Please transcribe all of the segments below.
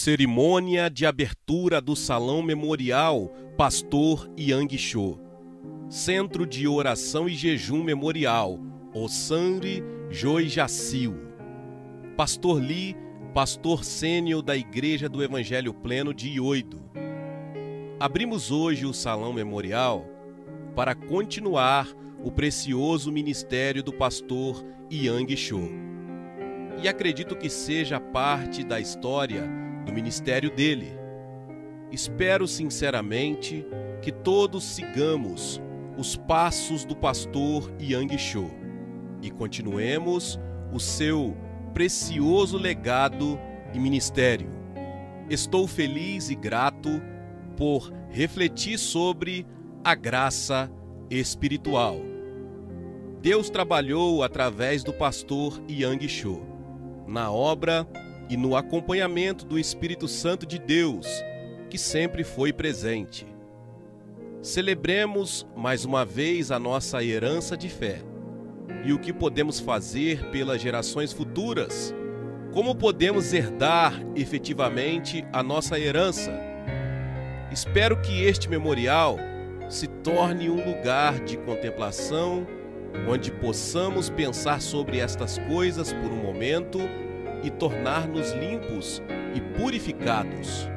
Cerimônia de abertura do Salão Memorial Pastor Yang Cho. Centro de Oração e Jejum Memorial Osanri Joijacil. Pastor Lee, pastor sênior da Igreja do Evangelho Pleno de Ioido. Abrimos hoje o Salão Memorial para continuar o precioso ministério do pastor Yang Cho. E acredito que seja parte da história do ministério dele. Espero sinceramente que todos sigamos os passos do pastor Yang Cho e continuemos o seu precioso legado e ministério. Estou feliz e grato por refletir sobre a graça espiritual. Deus trabalhou através do pastor Yang Cho, na obra e no acompanhamento do Espírito Santo de Deus, que sempre foi presente. Celebremos mais uma vez a nossa herança de fé e o que podemos fazer pelas gerações futuras. Como podemos herdar efetivamente a nossa herança? Espero que este memorial se torne um lugar de contemplação, onde possamos pensar sobre estas coisas por um momento e tornar-nos limpos e purificados.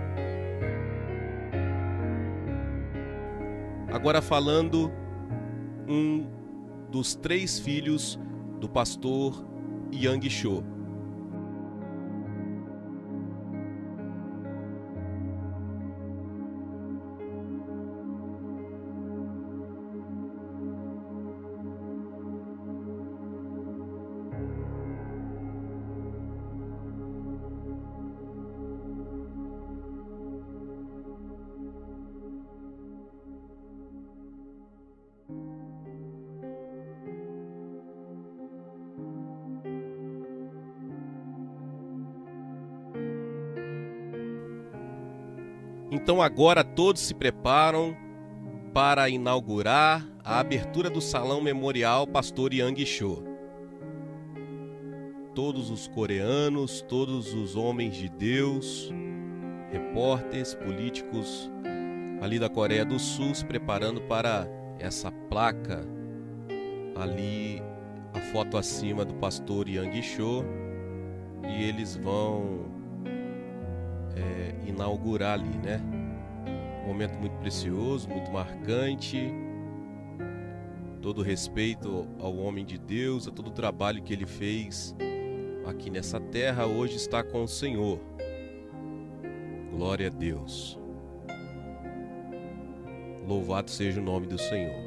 Agora falando um dos 3 filhos do pastor Yang Cho. Então agora todos se preparam para inaugurar a abertura do Salão Memorial Pastor Yang Cho. Todos os coreanos, todos os homens de Deus, repórteres, políticos ali da Coreia do Sul se preparando para essa placa ali, a foto acima do pastor Yang Cho, e eles vão inaugurar ali, né? Um momento muito precioso, muito marcante. Todo respeito ao homem de Deus, a todo o trabalho que ele fez aqui nessa terra, hoje está com o Senhor. Glória a Deus. Louvado seja o nome do Senhor.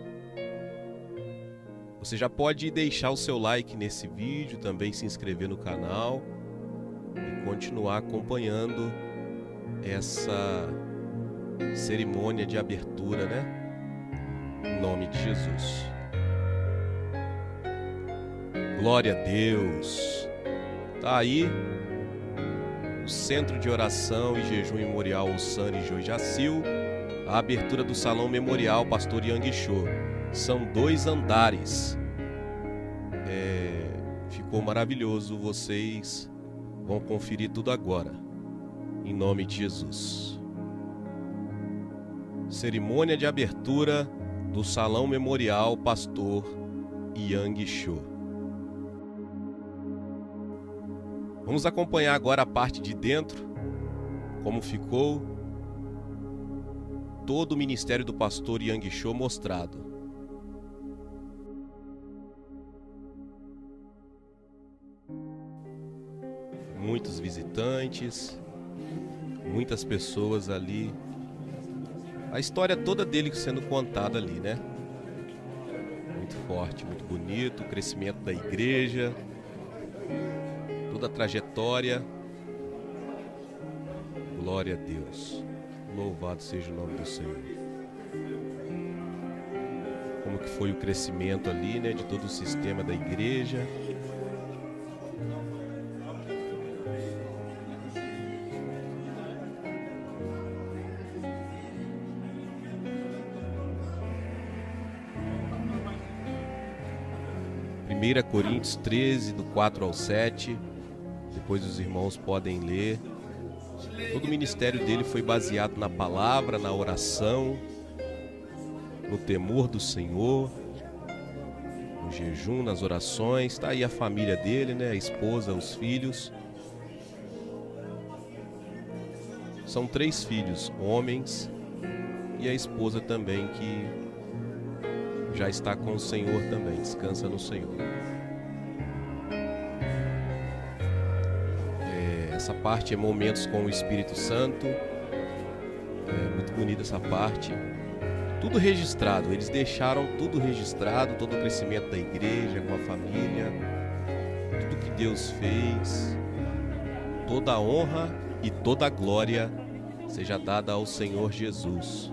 Você já pode deixar o seu like nesse vídeo, também se inscrever no canal e continuar acompanhando essa cerimônia de abertura, né? Em nome de Jesus. Glória a Deus. Tá aí o Centro de Oração e Jejum Memorial Osanri Joijacil, a abertura do Salão Memorial Pastor Yang Cho. São 2 andares. Ficou maravilhoso, vocês vão conferir tudo agora. Em nome de Jesus. Cerimônia de abertura do Salão Memorial Pastor Yang Cho. Vamos acompanhar agora a parte de dentro, como ficou todo o ministério do pastor Yang Cho mostrado. Muitos visitantes, muitas pessoas ali, a história toda dele sendo contada ali, né? Muito forte, muito bonito, o crescimento da igreja, toda a trajetória. Glória a Deus, louvado seja o nome do Senhor. Como que foi o crescimento ali, né, de todo o sistema da igreja. Primeira Coríntios 13, do 4 ao 7. Depois os irmãos podem ler Todo o ministério dele foi baseado na palavra, na oração, no temor do Senhor, no jejum, nas orações. Está aí a família dele, né? A esposa, os filhos. São 3 filhos, homens, e a esposa também, que já está com o Senhor também, descansa no Senhor. Essa parte é momentos com o Espírito Santo. É muito bonita essa parte. Tudo registrado, eles deixaram tudo registrado, todo o crescimento da igreja, com a família, tudo que Deus fez. Toda a honra e toda a glória seja dada ao Senhor Jesus.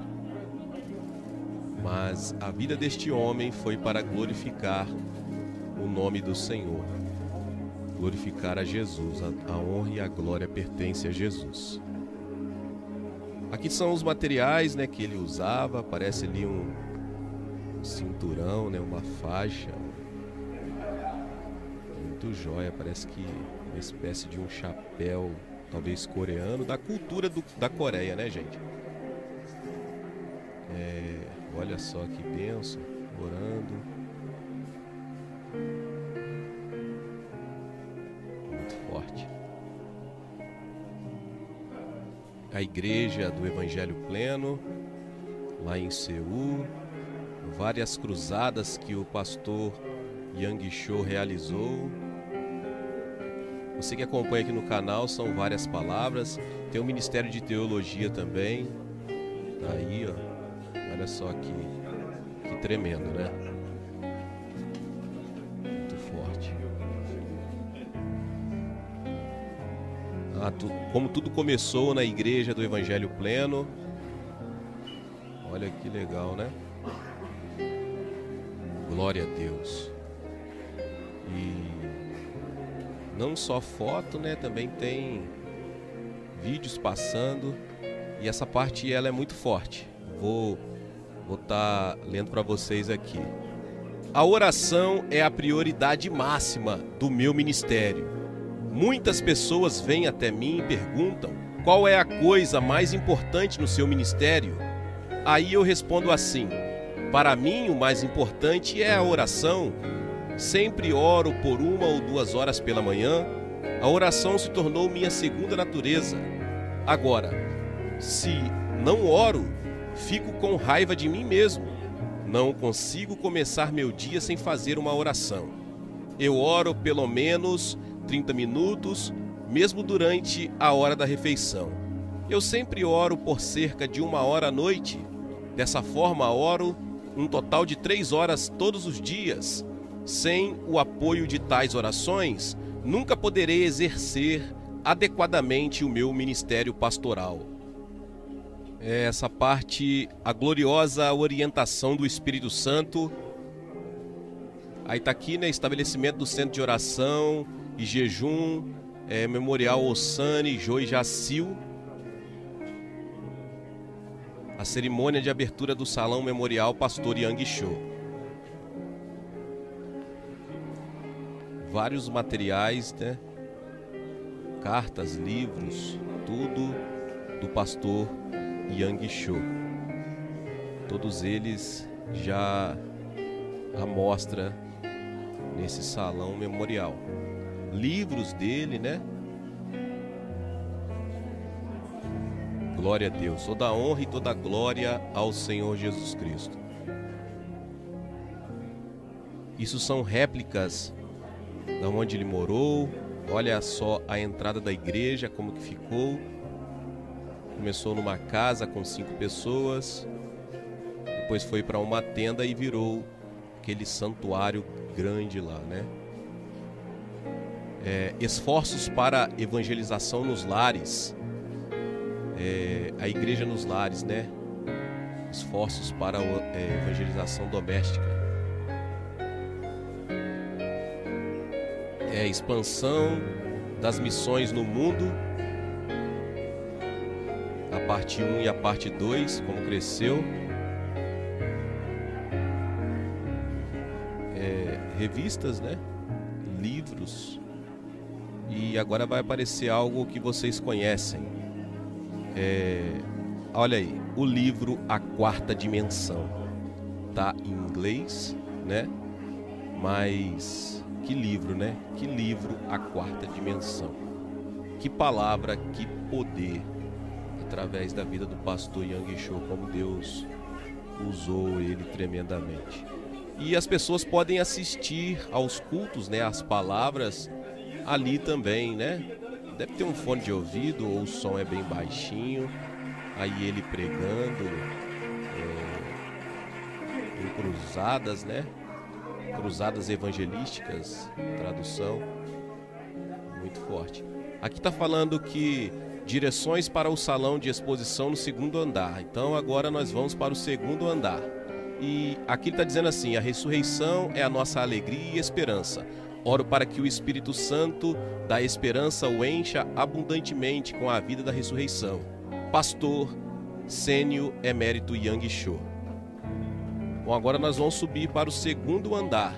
Mas a vida deste homem foi para glorificar o nome do Senhor, glorificar a Jesus. A honra e a glória pertencem a Jesus. Aqui são os materiais, né, que ele usava. Parece ali um cinturão, né, uma faixa. Muito joia, parece que uma espécie de um chapéu, talvez coreano, da cultura da Coreia, né, gente? Olha só que bênção, orando. Muito forte. A igreja do Evangelho Pleno, lá em Seul. Várias cruzadas que o pastor Yang Cho realizou. Você que acompanha aqui no canal, são várias palavras. Tem um ministério de teologia também. Tá aí, ó. Olha só que tremendo, né? Muito forte. Como tudo começou na igreja do Evangelho Pleno. Olha que legal, né? Glória a Deus. E não só foto, né? Também tem vídeos passando. E essa parte, ela é muito forte. Vou estar lendo para vocês aqui. A oração é a prioridade máxima do meu ministério. Muitas pessoas vêm até mim e perguntam qual é a coisa mais importante no seu ministério. Aí eu respondo assim: para mim o mais importante é a oração. Sempre oro por 1 ou 2 horas pela manhã. A oração se tornou minha segunda natureza. Agora, se não oro, fico com raiva de mim mesmo. Não consigo começar meu dia sem fazer uma oração. Eu oro pelo menos 30 minutos, mesmo durante a hora da refeição. Eu sempre oro por cerca de 1 hora à noite. Dessa forma, oro um total de 3 horas todos os dias. Sem o apoio de tais orações, nunca poderei exercer adequadamente o meu ministério pastoral. Essa parte, a gloriosa orientação do Espírito Santo. Aí está aqui, né, estabelecimento do centro de oração e jejum, memorial Osani, Jo e Jacil. A cerimônia de abertura do salão memorial Pastor Yang Cho. Vários materiais, né? Cartas, livros, tudo do pastor Yang Cho. Todos eles já à mostra nesse salão memorial. Livros dele, né? Glória a Deus. Toda a honra e toda a glória ao Senhor Jesus Cristo. Isso são réplicas da onde ele morou. Olha só a entrada da igreja, como que ficou. Começou numa casa com 5 pessoas, depois foi para uma tenda e virou aquele santuário grande lá, né? Esforços para evangelização nos lares. A igreja nos lares, né? Esforços para evangelização doméstica. Expansão das missões no mundo. A parte 1 e a parte 2, como cresceu. Revistas, né? Livros. E agora vai aparecer algo que vocês conhecem. Olha aí, o livro A Quarta Dimensão. Tá em inglês, né? Mas que livro, né? Que livro A Quarta Dimensão. Que palavra, que poder, através da vida do pastor Yonggi Cho, como Deus usou ele tremendamente. E as pessoas podem assistir aos cultos, né? As palavras ali também, né? Deve ter um fone de ouvido ou o som é bem baixinho. Aí ele pregando em cruzadas, né? Cruzadas evangelísticas, tradução muito forte. Aqui tá falando que direções para o salão de exposição no segundo andar. Então agora nós vamos para o segundo andar. E aqui está dizendo assim: a ressurreição é a nossa alegria e esperança. Oro para que o Espírito Santo da esperança o encha abundantemente com a vida da ressurreição. Pastor Sênio Emérito Yonggi Cho. Bom, agora nós vamos subir para o segundo andar.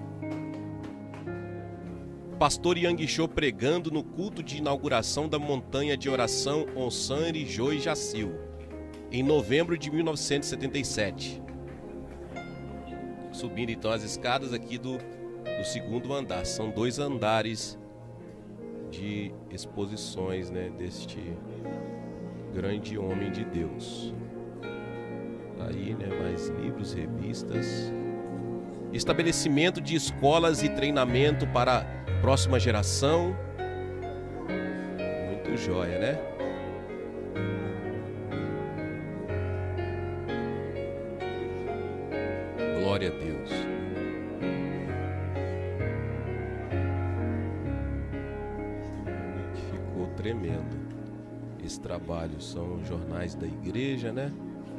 Pastor Yonggi Cho pregando no culto de inauguração da montanha de oração Onsan Rijoi Jacil, em novembro de 1977. Subindo então as escadas aqui do segundo andar. São 2 andares de exposições, né, deste grande homem de Deus. Aí, né, mais livros, revistas. Estabelecimento de escolas e treinamento para a próxima geração. Muito joia, né? Glória a Deus. Ficou tremendo esse trabalho. São jornais da igreja, né?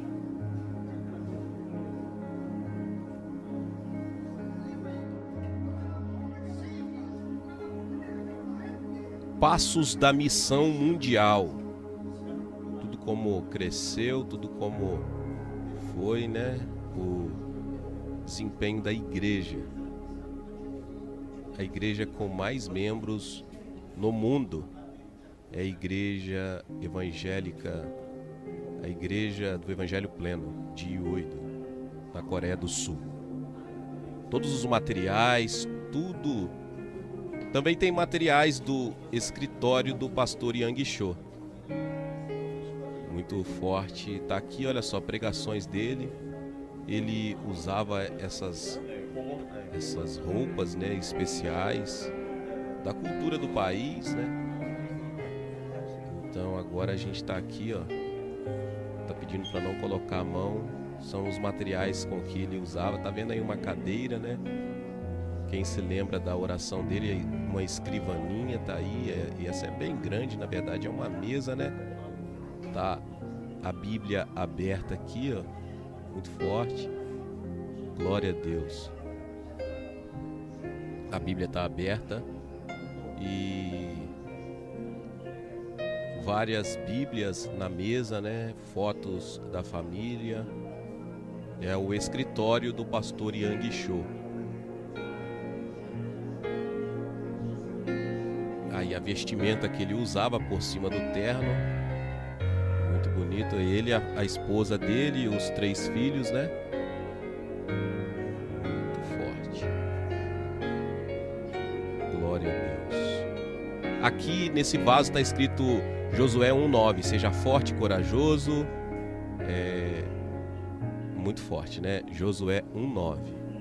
Passos da missão mundial. Tudo como cresceu, tudo como foi, né? O desempenho da igreja. A igreja com mais membros no mundo é a igreja evangélica, a igreja do Evangelho Pleno de Uido, na Coreia do Sul. Todos os materiais, tudo. Também tem materiais do escritório do pastor Yonggi Cho. Muito forte. Tá aqui, olha só, pregações dele. Ele usava essas roupas, né, especiais da cultura do país, né? Então agora a gente tá aqui, ó. Tá pedindo para não colocar a mão. São os materiais com que ele usava. Tá vendo aí uma cadeira, né? Quem se lembra da oração dele, uma escrivaninha tá aí, e essa é bem grande, na verdade é uma mesa, né? Tá a Bíblia aberta aqui, ó, muito forte. Glória a Deus. A Bíblia tá aberta e várias Bíblias na mesa, né? Fotos da família. É o escritório do pastor Yonggi Cho. Aí a vestimenta que ele usava por cima do terno, muito bonito. Ele, a esposa dele, os 3 filhos, né? Muito forte. Glória a Deus. Aqui nesse vaso está escrito Josué 1:9. Seja forte e corajoso. Muito forte, né? Josué 1:9.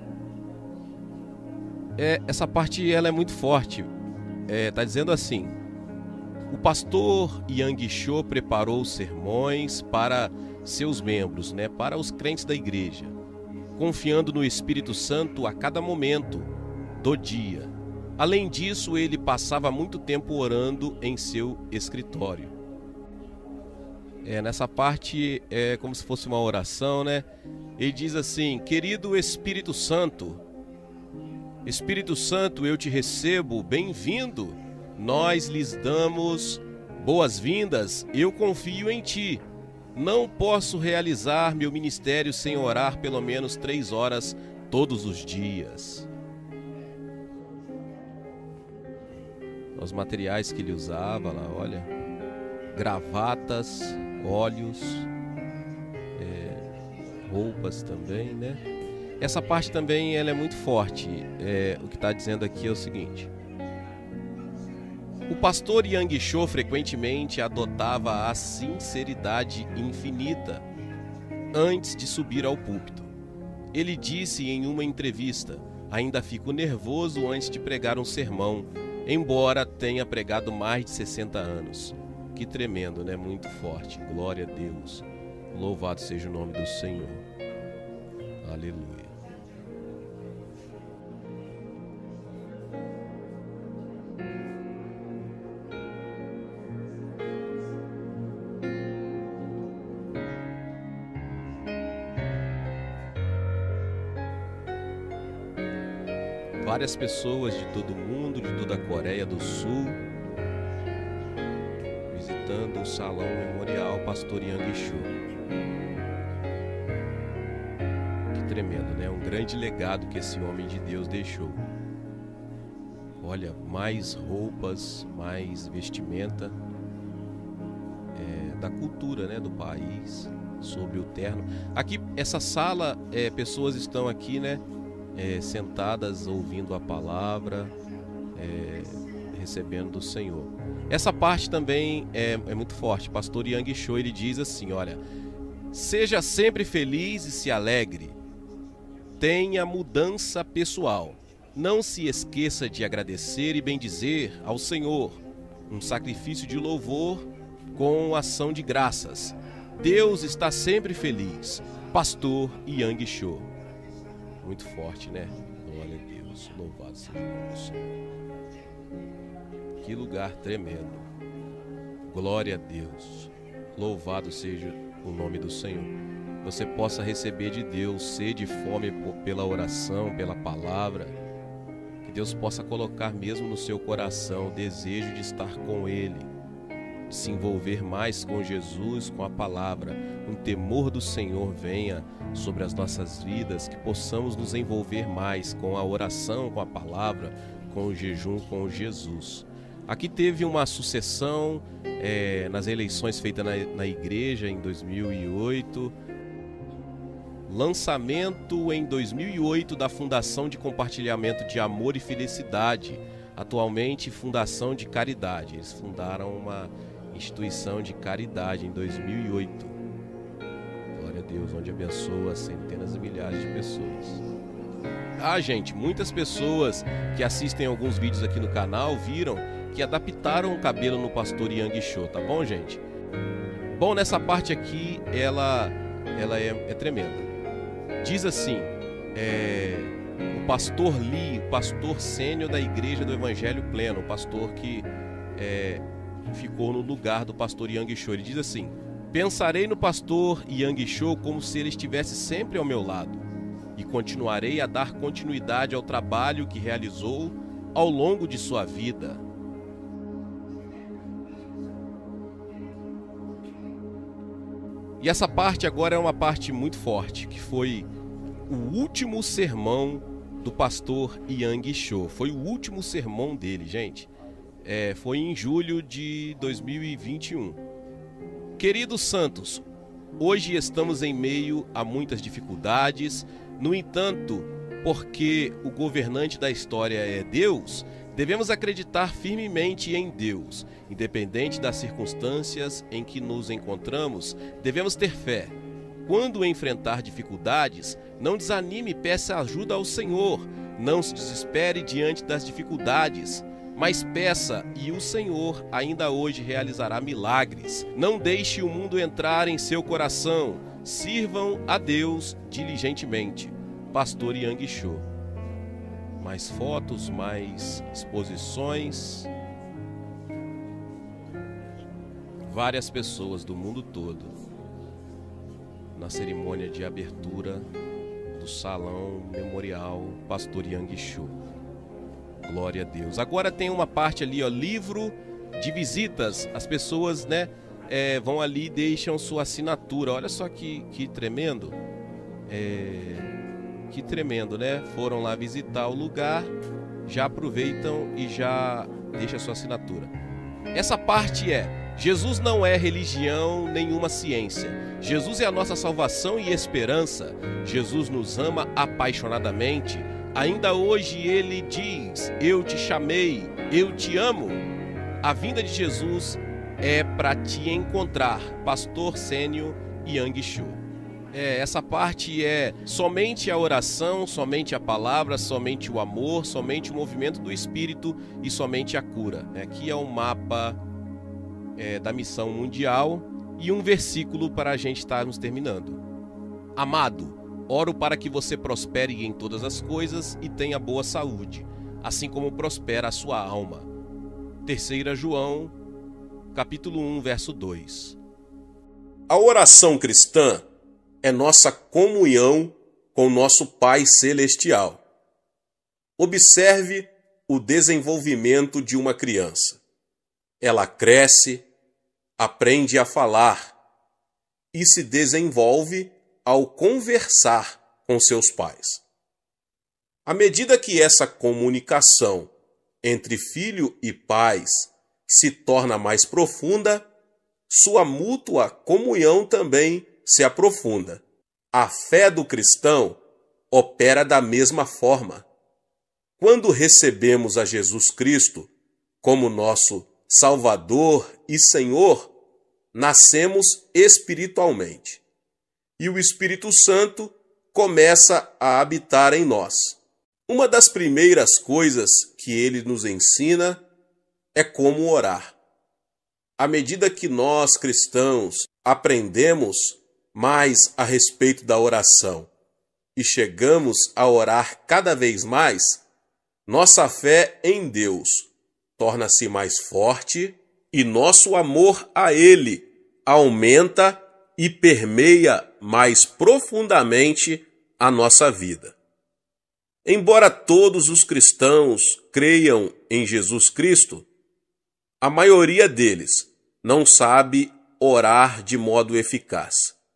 Essa parte ela é muito forte. Tá dizendo assim: o pastor Yonggi Cho preparou sermões para seus membros, né, para os crentes da igreja, confiando no Espírito Santo a cada momento do dia. Além disso, ele passava muito tempo orando em seu escritório. Nessa parte é como se fosse uma oração, né? Ele diz assim: querido Espírito Santo, Espírito Santo, eu te recebo, bem-vindo. Nós lhes damos boas-vindas, eu confio em ti. Não posso realizar meu ministério sem orar pelo menos 3 horas todos os dias. Os materiais que ele usava lá, olha, gravatas, óleos, roupas também, né? Essa parte também ela é muito forte. O que está dizendo aqui é o seguinte: o pastor Yang Cho frequentemente adotava a sinceridade infinita antes de subir ao púlpito. Ele disse em uma entrevista: ainda fico nervoso antes de pregar um sermão, embora tenha pregado mais de 60 anos. Que tremendo, né? Muito forte. Glória a Deus. Louvado seja o nome do Senhor. Aleluia. Várias pessoas de todo mundo, de toda a Coreia do Sul, visitando o Salão Memorial Pastor Yang Cho. Que tremendo, né? Um grande legado que esse homem de Deus deixou. Olha, mais roupas, mais vestimenta da cultura, né, do país, sobre o terno. Aqui, essa sala, pessoas estão aqui, né? Sentadas ouvindo a palavra, recebendo do Senhor. Essa parte também é muito forte. Pastor Yang Cho, ele diz assim: olha, seja sempre feliz e se alegre, tenha mudança pessoal, não se esqueça de agradecer e bendizer ao Senhor, um sacrifício de louvor com ação de graças. Deus está sempre feliz. Pastor Yang Cho. Muito forte, né? Glória a Deus, louvado seja o nome do Senhor. Que lugar tremendo. Glória a Deus, louvado seja o nome do Senhor. Você possa receber de Deus sede e fome pela oração, pela palavra. Que Deus possa colocar mesmo no seu coração o desejo de estar com Ele, de se envolver mais com Jesus, com a palavra. Um temor do Senhor venha sobre as nossas vidas, que possamos nos envolver mais com a oração, com a palavra, com o jejum, com Jesus. Aqui teve uma sucessão nas eleições feitas na igreja em 2008, lançamento em 2008 da Fundação de Compartilhamento de Amor e Felicidade, atualmente Fundação de Caridade. Eles fundaram uma instituição de caridade em 2008. Glória a Deus, onde abençoa centenas e milhares de pessoas. Gente, muitas pessoas que assistem alguns vídeos aqui no canal viram que adaptaram o cabelo no pastor Yang Cho, tá bom, gente? Bom, nessa parte aqui, ela é tremenda. Diz assim, o pastor Lee, o pastor sênior da Igreja do Evangelho Pleno, o pastor que ficou no lugar do pastor Yang Cho, ele diz assim: pensarei no pastor Yang Cho como se ele estivesse sempre ao meu lado e continuarei a dar continuidade ao trabalho que realizou ao longo de sua vida. E essa parte agora é uma parte muito forte, que foi o último sermão do pastor Yang Cho. Foi o último sermão dele, gente. Foi em julho de 2021. Queridos santos, hoje estamos em meio a muitas dificuldades. No entanto, porque o governante da história é Deus, devemos acreditar firmemente em Deus. Independente das circunstâncias em que nos encontramos, devemos ter fé. Quando enfrentar dificuldades, não desanime e peça ajuda ao Senhor. Não se desespere diante das dificuldades, mas peça e o Senhor ainda hoje realizará milagres. Não deixe o mundo entrar em seu coração. Sirvam a Deus diligentemente. Pastor Yang Cho. Mais fotos, mais exposições. Várias pessoas do mundo todo na cerimônia de abertura do Salão Memorial Pastor Yang Cho. Glória a Deus. Agora tem uma parte ali, livro de visitas. As pessoas, vão ali e deixam sua assinatura. Olha só que tremendo. Que tremendo, né? Foram lá visitar o lugar, já aproveitam e já deixam sua assinatura. Essa parte Jesus não é religião, nenhuma ciência. Jesus é a nossa salvação e esperança. Jesus nos ama apaixonadamente. Ainda hoje ele diz: eu te chamei, eu te amo. A vinda de Jesus é para te encontrar. Pastor Sênio Yang Cho. Essa parte é somente a oração, somente a palavra, somente o amor, somente o movimento do Espírito e somente a cura. Aqui é um mapa da missão mundial e um versículo para a gente estarmos terminando. Amado, oro para que você prospere em todas as coisas e tenha boa saúde, assim como prospera a sua alma. 3 João, capítulo 1, verso 2. A oração cristã é nossa comunhão com nosso Pai Celestial. Observe o desenvolvimento de uma criança. Ela cresce, aprende a falar e se desenvolve ao conversar com seus pais. À medida que essa comunicação entre filho e pais se torna mais profunda, sua mútua comunhão também se aprofunda. A fé do cristão opera da mesma forma. Quando recebemos a Jesus Cristo como nosso Salvador e Senhor, nascemos espiritualmente. E o Espírito Santo começa a habitar em nós. Uma das primeiras coisas que ele nos ensina é como orar. À medida que nós, cristãos, aprendemos mais a respeito da oração e chegamos a orar cada vez mais, nossa fé em Deus torna-se mais forte e nosso amor a Ele aumenta e permeia mais profundamente a nossa vida. Embora todos os cristãos creiam em Jesus Cristo, a maioria deles não sabe orar de modo eficaz.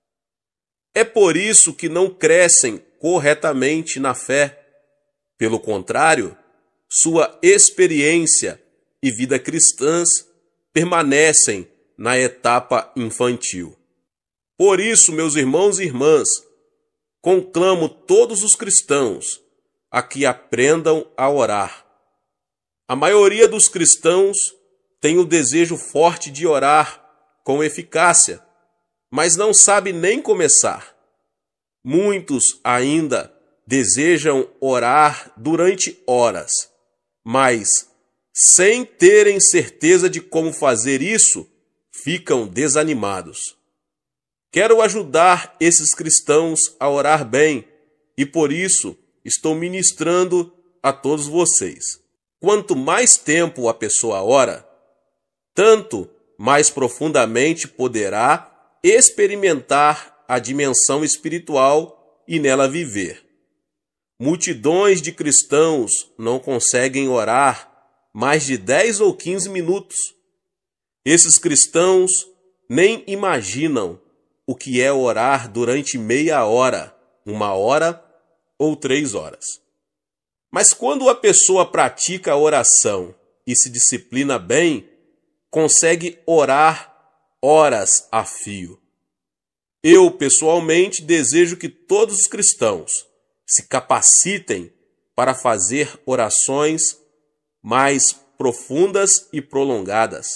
É por isso que não crescem corretamente na fé. Pelo contrário, sua experiência e vida cristãs permanecem na etapa infantil. Por isso, meus irmãos e irmãs, conclamo todos os cristãos a que aprendam a orar. A maioria dos cristãos tem o desejo forte de orar com eficácia, mas não sabe nem começar. Muitos ainda desejam orar durante horas, mas, sem terem certeza de como fazer isso, ficam desanimados. Quero ajudar esses cristãos a orar bem e, por isso, estou ministrando a todos vocês. Quanto mais tempo a pessoa ora, tanto mais profundamente poderá experimentar a dimensão espiritual e nela viver. Multidões de cristãos não conseguem orar mais de 10 ou 15 minutos. Esses cristãos nem imaginam o que é orar durante meia hora, 1 hora ou 3 horas. Mas quando a pessoa pratica a oração e se disciplina bem, consegue orar horas a fio. Eu, pessoalmente, desejo que todos os cristãos se capacitem para fazer orações mais profundas e prolongadas.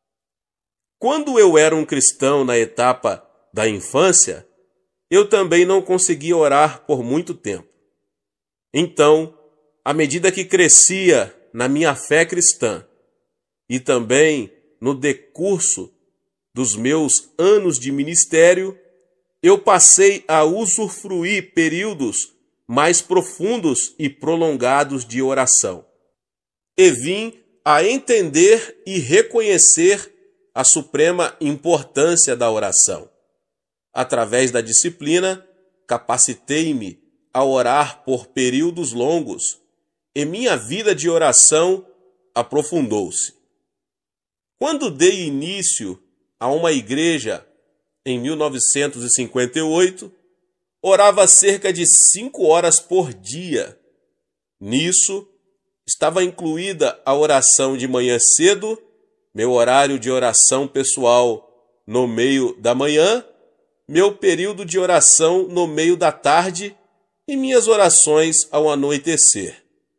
Quando eu era um cristão na etapa da infância, eu também não conseguia orar por muito tempo. Então, à medida que crescia na minha fé cristã e também no decurso dos meus anos de ministério, eu passei a usufruir períodos mais profundos e prolongados de oração. E vim a entender e reconhecer a suprema importância da oração. Através da disciplina, capacitei-me a orar por períodos longos e minha vida de oração aprofundou-se. Quando dei início a uma igreja em 1958, orava cerca de 5 horas por dia. Nisso, estava incluída a oração de manhã cedo, meu horário de oração pessoal no meio da manhã, meu período de oração no meio da tarde e minhas orações ao anoitecer.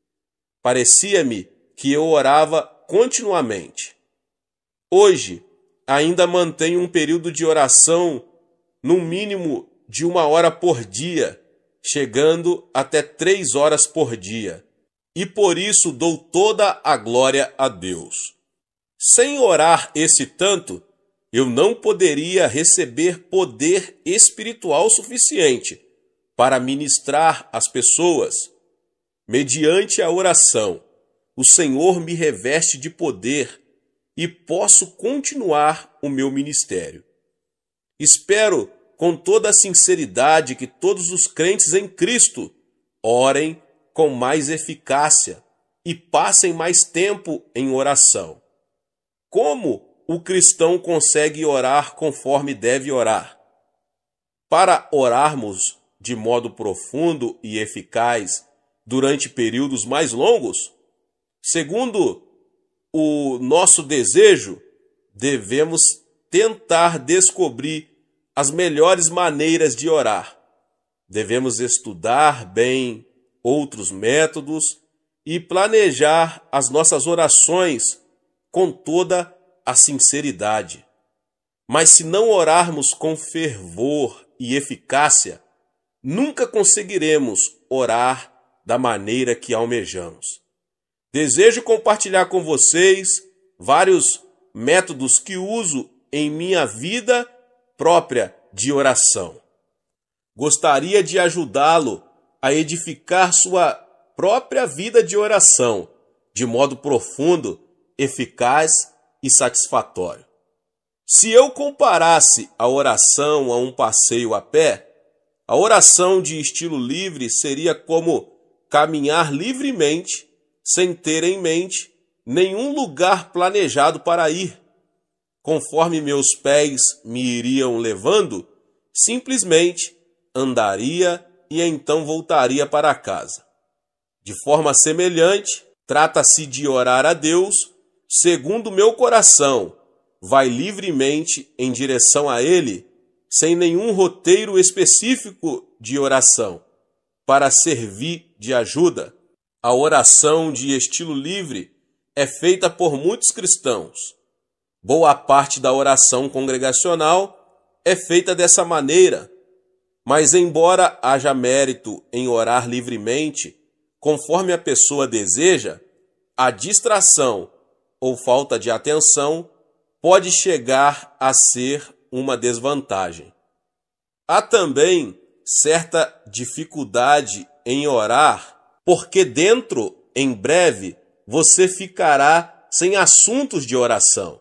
Parecia-me que eu orava continuamente. Hoje, ainda mantenho um período de oração no mínimo de 1 hora por dia, chegando até 3 horas por dia, e por isso dou toda a glória a Deus. Sem orar esse tanto, eu não poderia receber poder espiritual suficiente para ministrar às pessoas. Mediante a oração, o Senhor me reveste de poder e posso continuar o meu ministério. Espero com toda a sinceridade que todos os crentes em Cristo orem com mais eficácia e passem mais tempo em oração. Como o cristão consegue orar conforme deve orar? Para orarmos de modo profundo e eficaz durante períodos mais longos, segundo o nosso desejo, devemos tentar descobrir as melhores maneiras de orar. Devemos estudar bem outros métodos e planejar as nossas orações com toda a sinceridade. Mas se não orarmos com fervor e eficácia, nunca conseguiremos orar da maneira que almejamos. Desejo compartilhar com vocês vários métodos que uso em minha vida própria de oração. Gostaria de ajudá-lo a edificar sua própria vida de oração de modo profundo, eficaz e satisfatório. Se eu comparasse a oração a um passeio a pé, a oração de estilo livre seria como caminhar livremente, sem ter em mente nenhum lugar planejado para ir. Conforme meus pés me iriam levando, simplesmente andaria e então voltaria para casa. De forma semelhante, trata-se de orar a Deus segundo meu coração, vai livremente em direção a Ele, sem nenhum roteiro específico de oração, para servir de ajuda. A oração de estilo livre é feita por muitos cristãos. Boa parte da oração congregacional é feita dessa maneira, mas embora haja mérito em orar livremente, conforme a pessoa deseja, a distração ou falta de atenção pode chegar a ser uma desvantagem. Há também certa dificuldade em orar, porque em breve, você ficará sem assuntos de oração.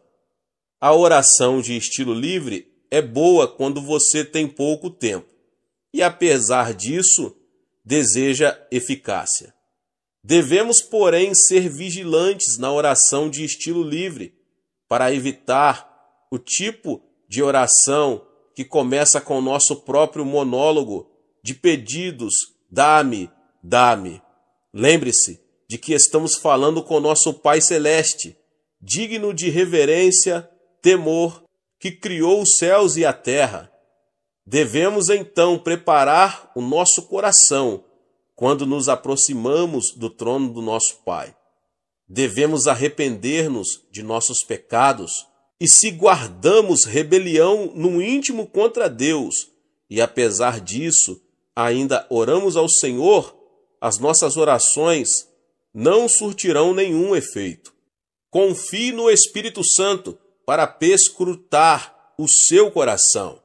A oração de estilo livre é boa quando você tem pouco tempo e, apesar disso, deseja eficácia. Devemos, porém, ser vigilantes na oração de estilo livre para evitar o tipo de oração que começa com o nosso próprio monólogo de pedidos, dá-me, dá-me. Lembre-se de que estamos falando com nosso Pai Celeste, digno de reverência, temor, que criou os céus e a terra. Devemos então preparar o nosso coração quando nos aproximamos do trono do nosso Pai. Devemos arrepender-nos de nossos pecados e, se guardamos rebelião no íntimo contra Deus e, apesar disso, ainda oramos ao Senhor, as nossas orações não surtirão nenhum efeito. Confie no Espírito Santo para perscrutar o seu coração.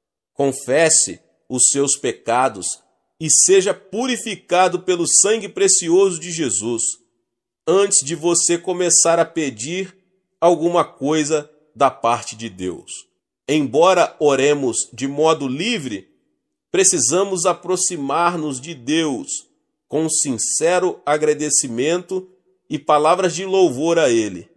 Confesse os seus pecados e seja purificado pelo sangue precioso de Jesus, antes de você começar a pedir alguma coisa da parte de Deus. Embora oremos de modo livre, precisamos aproximar-nos de Deus com sincero agradecimento e palavras de louvor a Ele.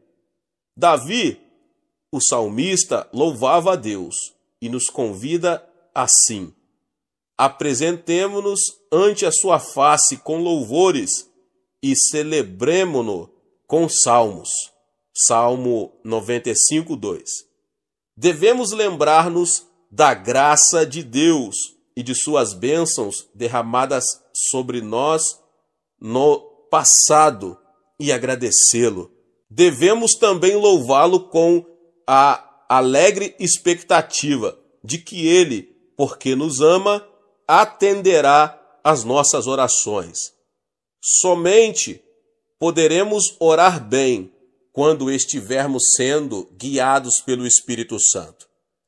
Davi, o salmista, louvava a Deus e nos convida assim: apresentemo-nos ante a sua face com louvores e celebremo-no com salmos. Salmo 95, 2. Devemos lembrar-nos da graça de Deus e de suas bênçãos derramadas sobre nós no passado e agradecê-lo. Devemos também louvá-lo com a alegre expectativa de que ele, porque nos ama, atenderá às nossas orações. Somente poderemos orar bem quando estivermos sendo guiados pelo Espírito Santo.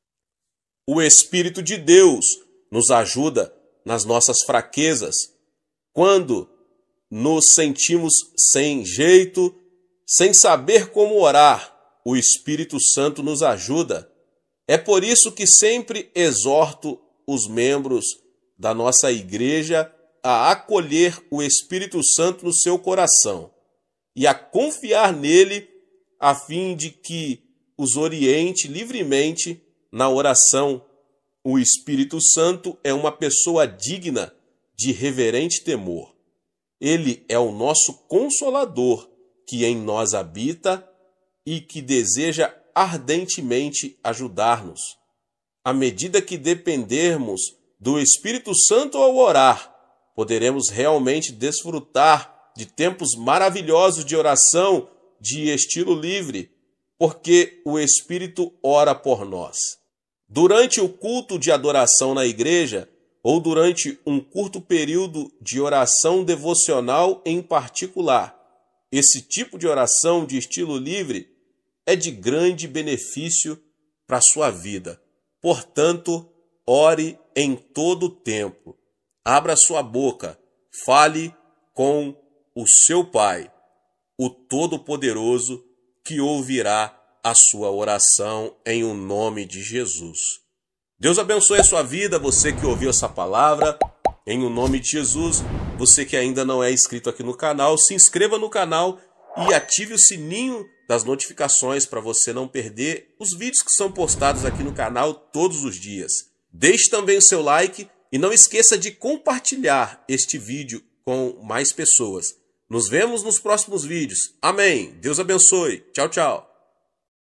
O Espírito de Deus nos ajuda nas nossas fraquezas, quando nos sentimos sem jeito, sem saber como orar. O Espírito Santo nos ajuda. É por isso que sempre exorto os membros da nossa igreja a acolher o Espírito Santo no seu coração e a confiar nele a fim de que os oriente livremente na oração. O Espírito Santo é uma pessoa digna de reverente temor. Ele é o nosso Consolador, que em nós habita e que deseja ardentemente ajudar-nos. À medida que dependermos do Espírito Santo ao orar, poderemos realmente desfrutar de tempos maravilhosos de oração de estilo livre, porque o Espírito ora por nós. Durante o culto de adoração na igreja, ou durante um curto período de oração devocional em particular, esse tipo de oração de estilo livre é de grande benefício para a sua vida. Portanto, ore em todo o tempo. Abra sua boca, fale com o seu Pai, o Todo-Poderoso, que ouvirá a sua oração em o nome de Jesus. Deus abençoe a sua vida, você que ouviu essa palavra, em o nome de Jesus. Você que ainda não é inscrito aqui no canal, se inscreva no canal e ative o sininho das notificações para você não perder os vídeos que são postados aqui no canal todos os dias. Deixe também o seu like e não esqueça de compartilhar este vídeo com mais pessoas. Nos vemos nos próximos vídeos. Amém. Deus abençoe. Tchau, tchau.